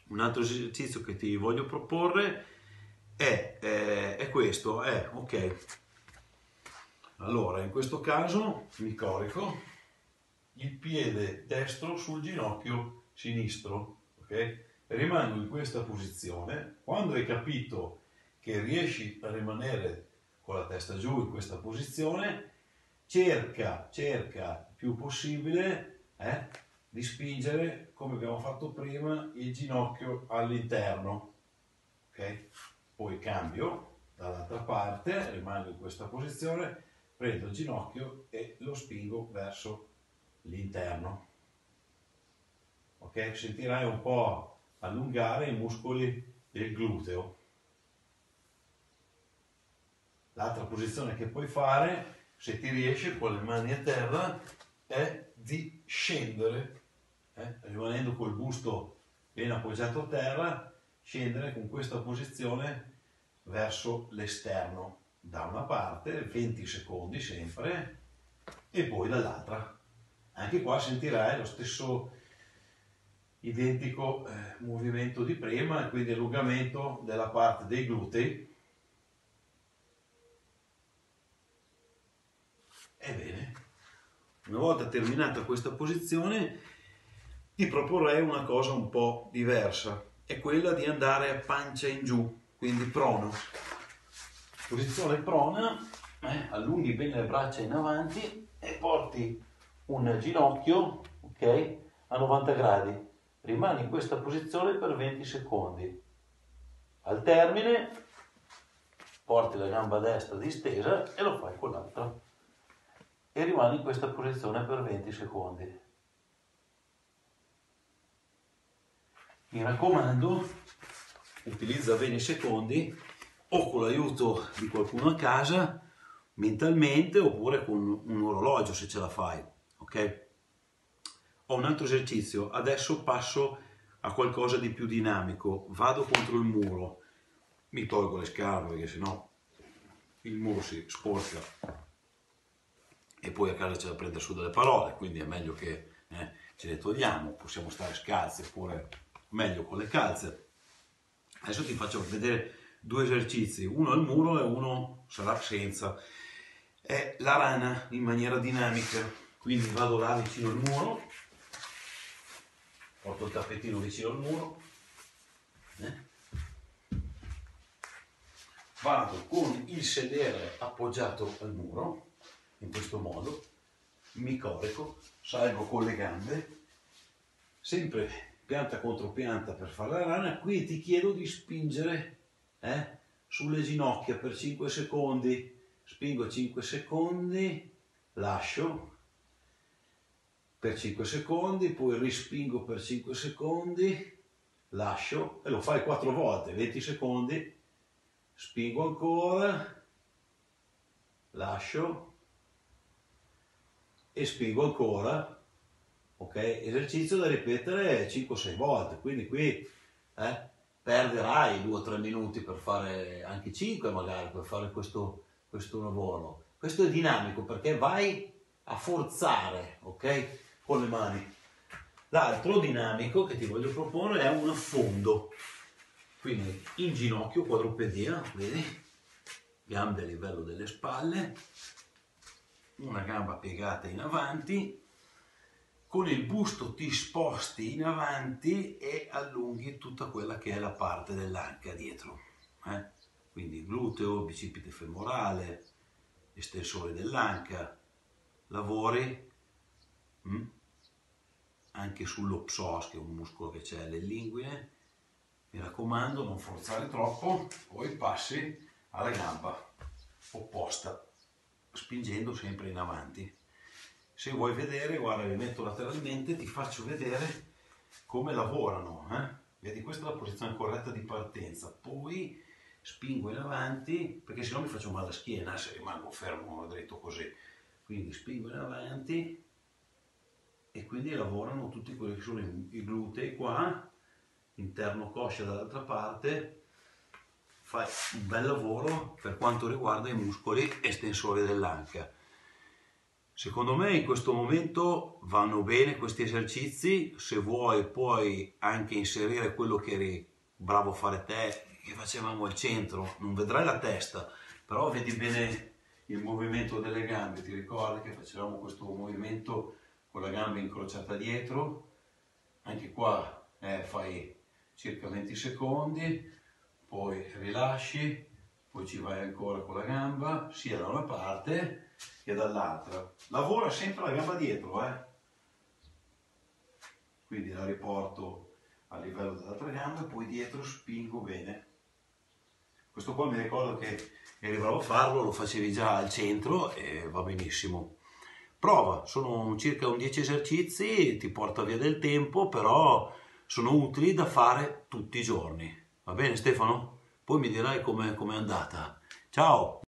Un altro esercizio che ti voglio proporre è questo, ok. Allora, in questo caso mi corico il piede destro sul ginocchio sinistro, ok? Rimango in questa posizione. Quando hai capito che riesci a rimanere con la testa giù in questa posizione, cerca il più possibile di spingere, come abbiamo fatto prima, il ginocchio all'interno, ok? Poi cambio dall'altra parte, rimango in questa posizione, prendo il ginocchio e lo spingo verso l'interno, ok? Sentirai un po' allungare i muscoli del gluteo. L'altra posizione che puoi fare, se ti riesce con le mani a terra, è di scendere, rimanendo col busto ben appoggiato a terra, scendere con questa posizione verso l'esterno, da una parte 20 secondi sempre e poi dall'altra. Anche qua sentirai lo stesso identico movimento di prima, quindi allungamento della parte dei glutei. Ebbene, una volta terminata questa posizione ti proporrei una cosa un po' diversa, è quella di andare a pancia in giù, quindi prono. Posizione prona, allunghi bene le braccia in avanti e porti un ginocchio, ok, a 90 gradi. Rimani in questa posizione per 20 secondi. Al termine porti la gamba destra distesa e lo fai con l'altra. E rimani in questa posizione per 20 secondi. Mi raccomando, utilizza bene i secondi o con l'aiuto di qualcuno a casa, mentalmente, oppure con un orologio se ce la fai, ok? Ho un altro esercizio, adesso passo a qualcosa di più dinamico, vado contro il muro, mi tolgo le scarpe perché sennò il muro si sporca e poi a casa c'è da prendere su delle parole, quindi è meglio che ce le togliamo, possiamo stare scalzi oppure meglio con le calze. Adesso ti faccio vedere due esercizi, uno al muro e uno sarà senza. È la rana in maniera dinamica, quindi vado là vicino al muro, porto il tappetino vicino al muro, vado con il sedere appoggiato al muro, in questo modo, mi corico, salgo con le gambe, sempre pianta contro pianta per fare la rana. Qui ti chiedo di spingere sulle ginocchia per 5 secondi, spingo 5 secondi, lascio per 5 secondi, poi rispingo per 5 secondi, lascio e lo fai 4 volte, 20 secondi, spingo ancora, lascio e spingo ancora. Ok, esercizio da ripetere 5-6 volte, quindi qui perderai 2 o 3 minuti per fare, anche 5 magari, per fare questo lavoro. Questo è dinamico perché vai a forzare, ok, con le mani. L'altro dinamico che ti voglio proporre è un affondo, quindi in ginocchio, quadrupedia, vedi, gambe a livello delle spalle, una gamba piegata in avanti, con il busto ti sposti in avanti e allunghi tutta quella che è la parte dell'anca dietro. Quindi gluteo, bicipite femorale, estensore dell'anca, lavori anche sullo psoas, che è un muscolo che c'è alle linguine. Mi raccomando, non forzare troppo, poi passi alla gamba opposta, spingendo sempre in avanti. Se vuoi vedere, guarda, li metto lateralmente, ti faccio vedere come lavorano. Vedi, questa è la posizione corretta di partenza, poi spingo in avanti, perché sennò mi faccio male alla schiena se rimango fermo dritto così. Quindi spingo in avanti e quindi lavorano tutti quelli che sono i glutei qua, interno coscia dall'altra parte. Fai un bel lavoro per quanto riguarda i muscoli estensori dell'anca. Secondo me in questo momento vanno bene questi esercizi. Se vuoi puoi anche inserire quello che eri bravo a fare te, che facevamo al centro. Non vedrai la testa, però vedi bene il movimento delle gambe. Ti ricordi che facevamo questo movimento con la gamba incrociata dietro? Anche qua fai circa 20 secondi, poi rilasci, poi ci vai ancora con la gamba, sia da una parte che dall'altra. Lavora sempre la gamba dietro, quindi la riporto a livello dell'altra gamba e poi dietro spingo bene. Questo qua mi ricordo che eri bravo a farlo, lo facevi già al centro e va benissimo. Prova, sono circa 10 esercizi, ti porta via del tempo, però sono utili da fare tutti i giorni. Va bene Stefano? Poi mi dirai com'è andata. Ciao!